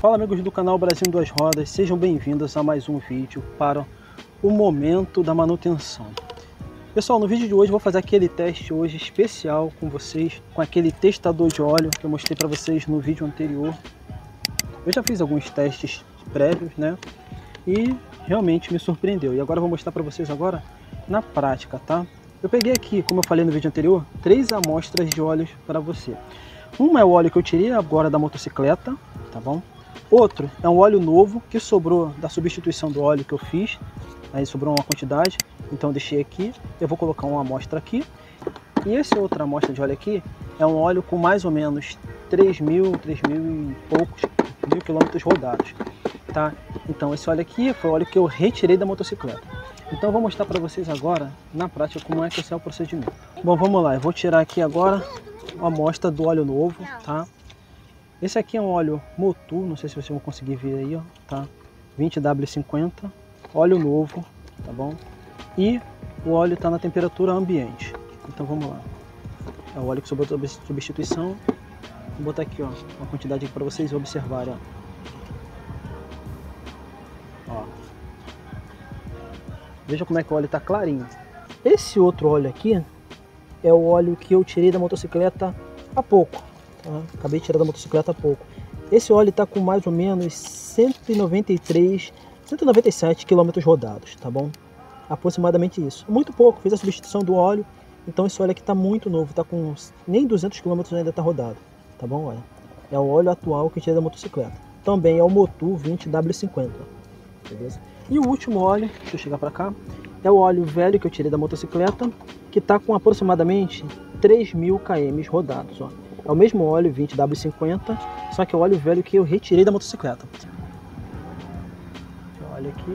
Fala amigos do canal Brasil em Duas Rodas, sejam bem-vindos a mais um vídeo para o momento da manutenção. Pessoal, no vídeo de hoje eu vou fazer aquele teste hoje especial com vocês, com aquele testador de óleo que eu mostrei para vocês no vídeo anterior. Eu já fiz alguns testes prévios, né? E realmente me surpreendeu. E agora eu vou mostrar para vocês agora na prática, tá? Eu peguei aqui, como eu falei no vídeo anterior, 3 amostras de óleos para você. Uma é o óleo que eu tirei agora da motocicleta, tá bom? Outro é um óleo novo que sobrou da substituição do óleo que eu fiz. Aí sobrou uma quantidade, então eu deixei aqui. Eu vou colocar uma amostra aqui. E essa outra amostra de óleo aqui é um óleo com mais ou menos 3 mil e poucos mil quilômetros rodados, tá? Então esse óleo aqui foi o óleo que eu retirei da motocicleta. Então eu vou mostrar para vocês agora, na prática, como é que esse é o procedimento. Bom, vamos lá. Eu vou tirar aqui agora uma amostra do óleo novo, tá? Esse aqui é um óleo Motu, não sei se vocês vão conseguir ver aí, ó, tá? 20W50, óleo novo, tá bom? E o óleo está na temperatura ambiente. Então vamos lá. É o óleo que sobrou da substituição. Vou botar aqui, ó, uma quantidade para vocês observarem, ó. Veja como é que o óleo está clarinho. Esse outro óleo aqui é o óleo que eu tirei da motocicleta há pouco. Tá? Acabei de tirar da motocicleta há pouco. Esse óleo está com mais ou menos 197 quilômetros rodados, tá bom? Aproximadamente isso. Muito pouco, fiz a substituição do óleo. Então esse óleo aqui está muito novo, está com nem 200 quilômetros ainda está rodado, tá bom? Olha, é o óleo atual que eu tirei da motocicleta. Também é o Motu 20W50, beleza? E o último óleo, deixa eu chegar para cá, é o óleo velho que eu tirei da motocicleta, que está com aproximadamente 3.000 km rodados, ó. É o mesmo óleo 20W50, só que é o óleo velho que eu retirei da motocicleta. Olha aqui.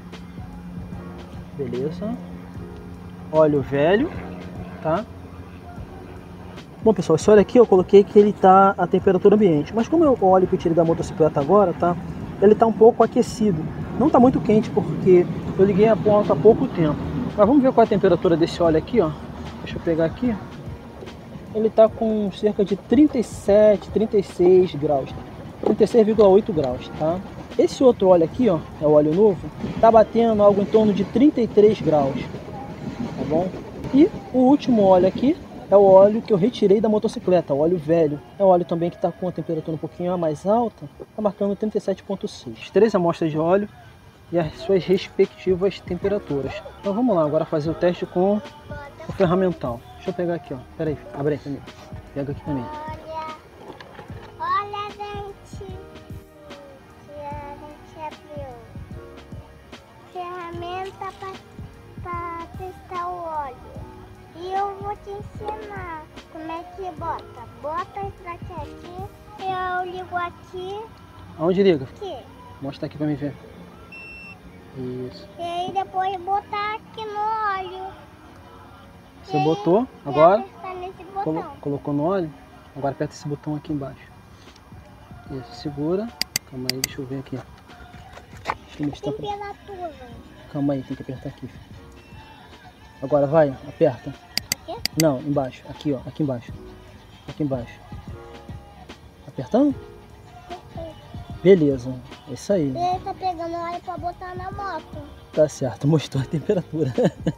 Beleza. Óleo velho, tá? Bom, pessoal, esse óleo aqui eu coloquei que ele tá a temperatura ambiente. Mas como é o óleo que eu tirei da motocicleta agora, tá? Ele tá um pouco aquecido. Não tá muito quente porque eu liguei a ponta há pouco tempo. Mas vamos ver qual é a temperatura desse óleo aqui, ó. Deixa eu pegar aqui. Ele está com cerca de 37, 36 graus, 36,8 graus, tá? Esse outro óleo aqui, ó, é o óleo novo, tá batendo algo em torno de 33 graus, tá bom? E o último óleo aqui é o óleo que eu retirei da motocicleta, o óleo velho. É um óleo também que está com a temperatura um pouquinho mais alta, tá marcando 37,6. 3 amostras de óleo e as suas respectivas temperaturas. Então vamos lá agora fazer o teste com o ferramental. Deixa eu pegar aqui, ó. Pera aí, abre aí também. Pega aqui também. Olha, gente. A gente abriu. Ferramenta para testar o óleo. E eu vou te ensinar como é que bota. Bota esse daqui aqui. Eu ligo aqui. Aonde liga? Aqui. Mostra aqui pra mim ver. Isso. E aí depois botar aqui no óleo. Você botou, agora Nesse botão. colocou no óleo, agora aperta esse botão aqui embaixo. Isso, segura. Calma aí, deixa eu ver aqui. Temperatura. Calma aí, tem que apertar aqui. Agora vai, aperta. Aqui? Não, embaixo, aqui ó, aqui embaixo. Aqui embaixo. Apertando? Beleza, é isso aí. Ele tá pegando óleo para botar na moto. Tá certo, mostrou a temperatura.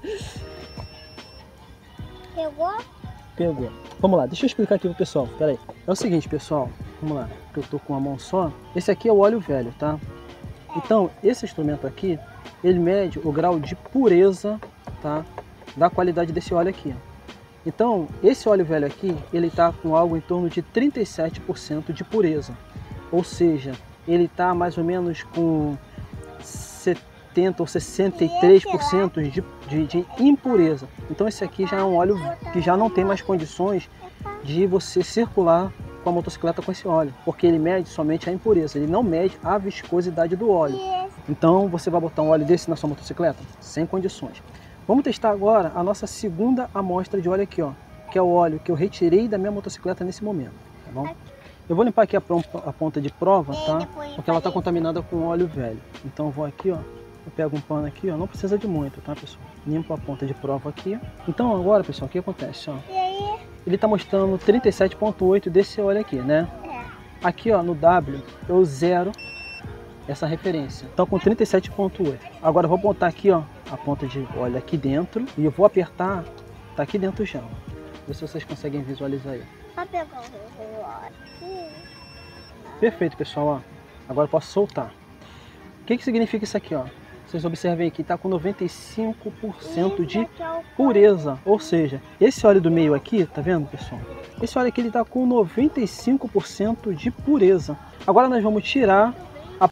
Pegou? Pegou. Vamos lá, deixa eu explicar aqui pro pessoal. Pera aí. É o seguinte, pessoal. Vamos lá, que eu tô com uma mão só. Esse aqui é o óleo velho, tá? Então, esse instrumento aqui, ele mede o grau de pureza, tá? Da qualidade desse óleo aqui. Então, esse óleo velho aqui, ele tá com algo em torno de 37% de pureza. Ou seja, ele tá mais ou menos com 70 ou 63% de impureza. Então esse aqui já é um óleo que já não tem mais condições de você circular com a motocicleta com esse óleo, porque ele mede somente a impureza, ele não mede a viscosidade do óleo. Então você vai botar um óleo desse na sua motocicleta? Sem condições. Vamos testar agora a nossa segunda amostra de óleo aqui, ó, que é o óleo que eu retirei da minha motocicleta nesse momento, tá bom? Eu vou limpar aqui a ponta de prova, tá? Porque ela está contaminada com óleo velho. Então eu vou aqui, ó. Eu pego um pano aqui, ó. Não precisa de muito, tá, pessoal? Limpo a ponta de prova aqui. Então agora, pessoal, o que acontece, ó? E aí? Ele está mostrando 37,8 desse óleo aqui, né? Aqui ó, no W eu zero essa referência. Então com 37,8. Agora eu vou apontar aqui ó, a ponta de óleo aqui dentro e eu vou apertar, tá aqui dentro já. Vê se vocês conseguem visualizar aí. Vai pegar o relógio. Perfeito, pessoal, ó. Agora eu posso soltar. O que significa isso aqui, ó? Vocês observem aqui, tá com 95% de pureza. Ou seja, esse óleo do meio aqui, tá vendo, pessoal? Esse óleo aqui ele tá com 95% de pureza. Agora nós vamos tirar a...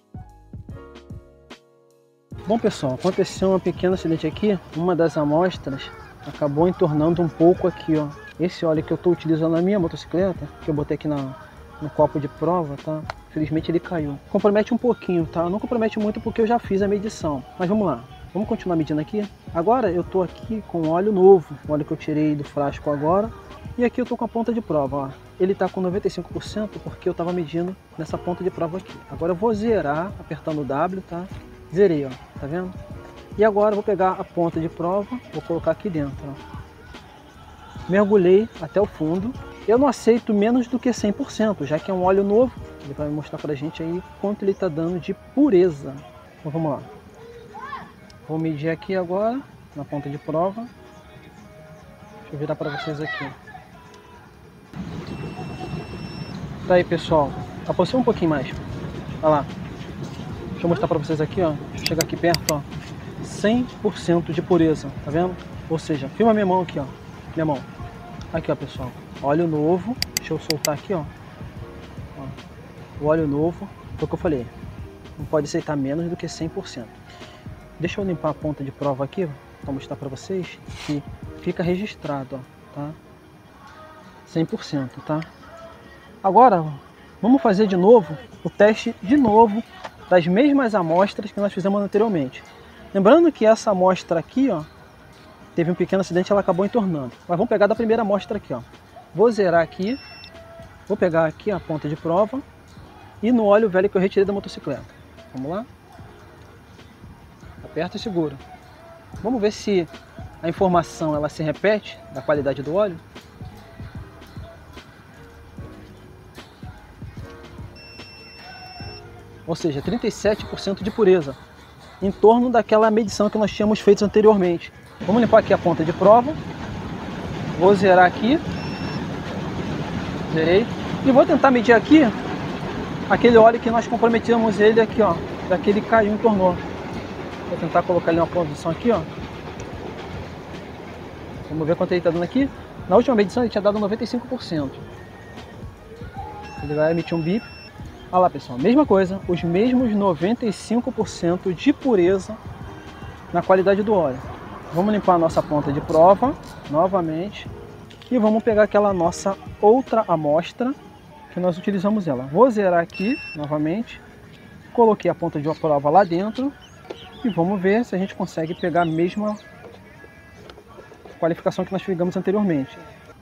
Bom, pessoal, aconteceu um pequeno acidente aqui. Uma das amostras acabou entornando um pouco aqui, ó. Esse óleo que eu estou utilizando na minha motocicleta, que eu botei aqui no copo de prova, tá? Infelizmente ele caiu. Compromete um pouquinho, tá? Não compromete muito porque eu já fiz a medição. Mas vamos lá. Vamos continuar medindo aqui. Agora eu tô aqui com óleo novo. O óleo que eu tirei do frasco agora. E aqui eu tô com a ponta de prova, ó. Ele tá com 95% porque eu tava medindo nessa ponta de prova aqui. Agora eu vou zerar apertando o W, tá? Zerei, ó. Tá vendo? E agora eu vou pegar a ponta de prova. Vou colocar aqui dentro, ó. Mergulhei até o fundo. Eu não aceito menos do que 100%, já que é um óleo novo. Ele vai mostrar pra gente aí quanto ele tá dando de pureza. Então vamos lá. Vou medir aqui agora, na ponta de prova. Deixa eu virar para vocês aqui. Tá aí, pessoal. Aproxima um pouquinho mais. Olha lá. Deixa eu mostrar para vocês aqui, ó. Chega aqui perto, ó. 100% de pureza, tá vendo? Ou seja, filma minha mão aqui, ó. Minha mão. Aqui, ó, pessoal. Óleo novo. Deixa eu soltar aqui, ó. O óleo novo, foi o que eu falei. Não pode aceitar menos do que 100%. Deixa eu limpar a ponta de prova aqui, para mostrar para vocês que fica registrado, ó, tá? 100%, tá? Agora, vamos fazer de novo o teste de novo das mesmas amostras que nós fizemos anteriormente. Lembrando que essa amostra aqui, ó, teve um pequeno acidente, ela acabou entornando. Mas vamos pegar da primeira amostra aqui, ó. Vou zerar aqui, vou pegar aqui a ponta de prova e no óleo velho que eu retirei da motocicleta. Vamos lá? Aperta e segura. Vamos ver se a informação ela se repete da qualidade do óleo. Ou seja, 37% de pureza, em torno daquela medição que nós tínhamos feito anteriormente. Vamos limpar aqui a ponta de prova. Vou zerar aqui. Zerei. E vou tentar medir aqui aquele óleo que nós comprometemos ele aqui, ó. Daquele caiu e entornou. Vou tentar colocar ele numa posição aqui, ó. Vamos ver quanto ele está dando aqui. Na última medição ele tinha dado 95%. Ele vai emitir um bip. Olha lá, pessoal, mesma coisa, os mesmos 95% de pureza na qualidade do óleo. Vamos limpar a nossa ponta de prova novamente e vamos pegar aquela nossa outra amostra que nós utilizamos ela. Vou zerar aqui novamente, coloquei a ponta de prova lá dentro e vamos ver se a gente consegue pegar a mesma qualificação que nós pegamos anteriormente.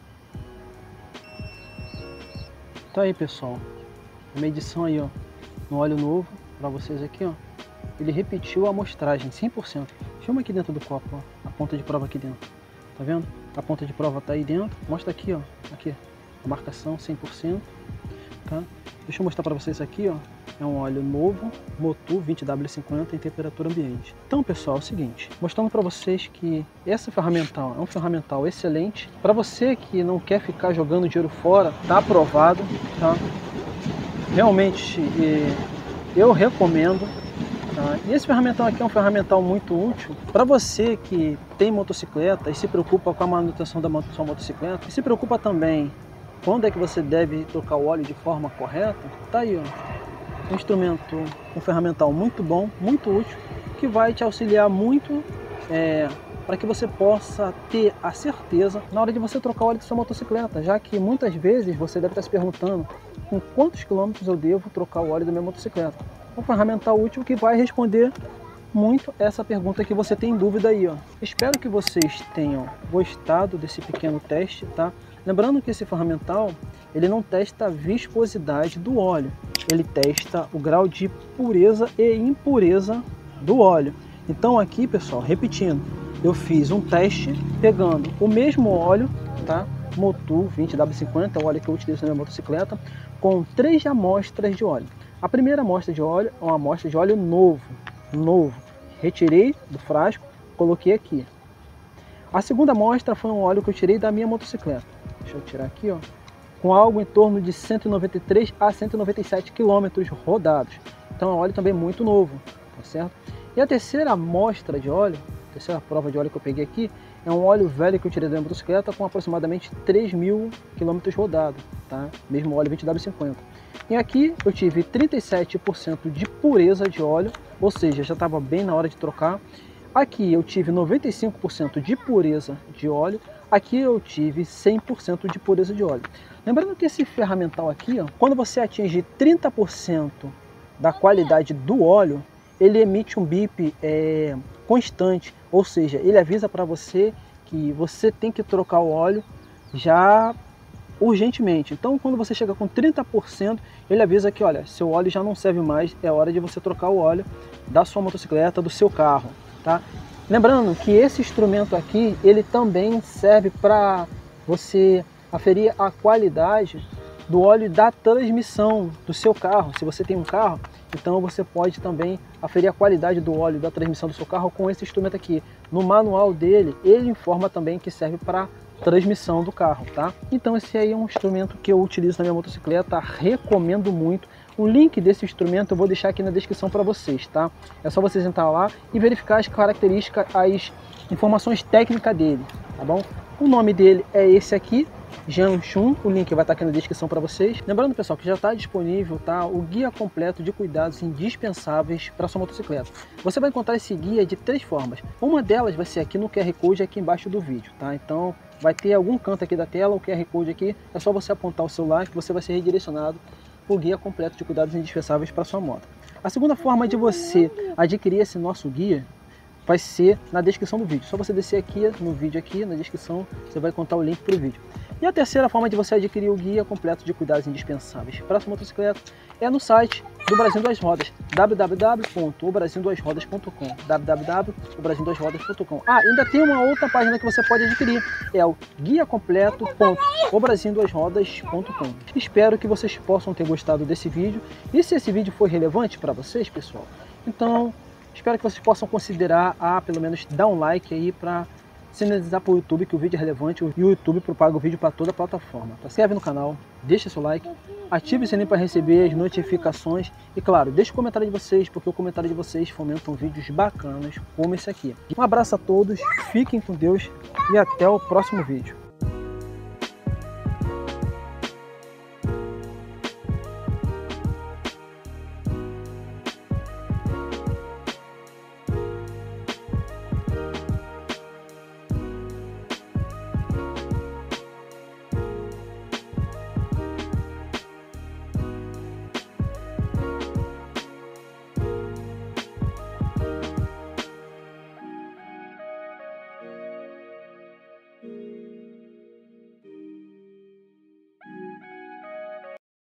Então aí, pessoal, a medição aí, ó, no óleo novo para vocês aqui, ó, ele repetiu a amostragem 100%. Filma aqui dentro do copo, ó, a ponta de prova aqui dentro, tá vendo? A ponta de prova tá aí dentro, mostra aqui, ó, aqui a marcação 100%, tá? Deixa eu mostrar para vocês aqui, ó, é um óleo novo, Motu 20W50 em temperatura ambiente. Então, pessoal, é o seguinte, mostrando para vocês que esse ferramental é um ferramental excelente. Para você que não quer ficar jogando dinheiro fora, tá aprovado, tá? Realmente eu recomendo, tá? E esse ferramental aqui é um ferramental muito útil para você que tem motocicleta e se preocupa com a manutenção da sua motocicleta e se preocupa também quando é que você deve trocar o óleo de forma correta. Tá aí, ó, um instrumento, um ferramental muito bom, muito útil, que vai te auxiliar muito para que você possa ter a certeza na hora de você trocar o óleo de sua motocicleta, já que muitas vezes você deve estar se perguntando com quantos quilômetros eu devo trocar o óleo da minha motocicleta. É um ferramental útil que vai responder muito essa pergunta que você tem dúvida aí, ó. Espero que vocês tenham gostado desse pequeno teste, tá? Lembrando que esse ferramental, ele não testa a viscosidade do óleo, ele testa o grau de pureza e impureza do óleo. Então aqui, pessoal, repetindo, eu fiz um teste pegando o mesmo óleo, tá? Motu 20W50, é o óleo que eu utilizo na minha motocicleta, com 3 amostras de óleo. A primeira amostra de óleo é uma amostra de óleo novo. Retirei do frasco, coloquei aqui. A segunda amostra foi um óleo que eu tirei da minha motocicleta. Deixa eu tirar aqui, ó. Com algo em torno de 193 a 197 quilômetros rodados. Então é um óleo também muito novo, tá certo? E a terceira amostra de óleo, a terceira prova de óleo que eu peguei aqui, é um óleo velho que eu tirei da minha motocicleta com aproximadamente 3.000 quilômetros rodados, tá? Mesmo óleo 20W50. E aqui eu tive 37% de pureza de óleo, ou seja, já estava bem na hora de trocar. Aqui eu tive 95% de pureza de óleo, aqui eu tive 100% de pureza de óleo. Lembrando que esse ferramental aqui, ó, quando você atinge 30% da qualidade do óleo, ele emite um bip constante, ou seja, ele avisa para você que você tem que trocar o óleo já urgentemente. Então, quando você chega com 30%, ele avisa que, olha, seu óleo já não serve mais, é hora de você trocar o óleo da sua motocicleta, do seu carro, tá? Lembrando que esse instrumento aqui, ele também serve para você aferir a qualidade do óleo da transmissão do seu carro. Se você tem um carro, então você pode também aferir a qualidade do óleo da transmissão do seu carro com esse instrumento aqui. No manual dele, ele informa também que serve para transmissão do carro, tá? Então esse aí é um instrumento que eu utilizo na minha motocicleta, recomendo muito. O link desse instrumento eu vou deixar aqui na descrição para vocês, tá? É só vocês entrar lá e verificar as características, as informações técnicas dele, tá bom? O nome dele é esse aqui, Janchun, o link vai estar aqui na descrição para vocês. Lembrando, pessoal, que já está disponível, tá, o guia completo de cuidados indispensáveis para sua motocicleta. Você vai encontrar esse guia de 3 formas. Uma delas vai ser aqui no QR Code aqui embaixo do vídeo, tá? Então vai ter algum canto aqui da tela, o QR Code aqui, é só você apontar o celular que você vai ser redirecionado para o guia completo de cuidados indispensáveis para sua moto. A segunda forma de você adquirir esse nosso guia vai ser na descrição do vídeo. Só você descer aqui no vídeo, aqui na descrição, você vai encontrar o link para o vídeo. E a terceira forma de você adquirir o guia completo de cuidados indispensáveis para a sua motocicleta é no site do Brasil Duas Rodas, www.obrasilduasrodas.com, www.obrasilduasrodas.com. Ah, ainda tem uma outra página que você pode adquirir, é o guiacompleto.obrasilduasrodas.com. Espero que vocês possam ter gostado desse vídeo, e se esse vídeo for relevante para vocês, pessoal, então espero que vocês possam considerar pelo menos dar um like aí para sinalizar para o YouTube que o vídeo é relevante, e o YouTube propaga o vídeo para toda a plataforma. Tá? Se inscreve no canal, deixa seu like, ative o sininho para receber as notificações e, claro, deixa o comentário de vocês, porque o comentário de vocês fomentam vídeos bacanas como esse aqui. Um abraço a todos, fiquem com Deus e até o próximo vídeo.